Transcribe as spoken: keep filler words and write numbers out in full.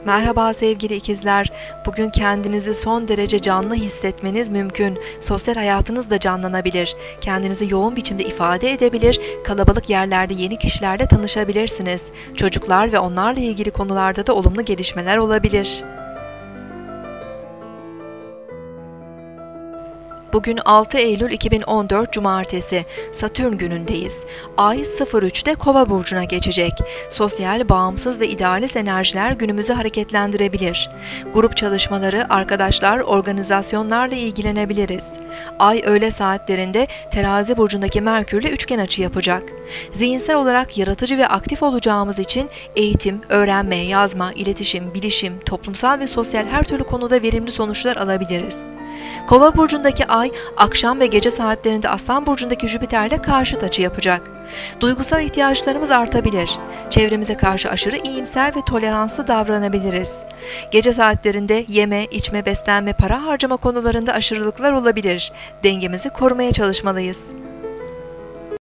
Merhaba sevgili ikizler. Bugün kendinizi son derece canlı hissetmeniz mümkün. Sosyal hayatınız da canlanabilir. Kendinizi yoğun biçimde ifade edebilir, kalabalık yerlerde yeni kişilerle tanışabilirsiniz. Çocuklar ve onlarla ilgili konularda da olumlu gelişmeler olabilir. Bugün altı Eylül iki bin on dört Cumartesi, Satürn günündeyiz. Ay sıfır üçte Kova burcuna geçecek. Sosyal, bağımsız ve idealist enerjiler günümüzü hareketlendirebilir. Grup çalışmaları, arkadaşlar, organizasyonlarla ilgilenebiliriz. Ay öğle saatlerinde Terazi burcundaki Merkürle üçgen açı yapacak. Zihinsel olarak yaratıcı ve aktif olacağımız için eğitim, öğrenme, yazma, iletişim, bilişim, toplumsal ve sosyal her türlü konuda verimli sonuçlar alabiliriz. Kova burcundaki Ay, akşam ve gece saatlerinde Aslan burcundaki Jüpiter'le karşıt açı yapacak. Duygusal ihtiyaçlarımız artabilir. Çevremize karşı aşırı iyimser ve toleranslı davranabiliriz. Gece saatlerinde yeme, içme, beslenme, para harcama konularında aşırılıklar olabilir. Dengemizi korumaya çalışmalıyız.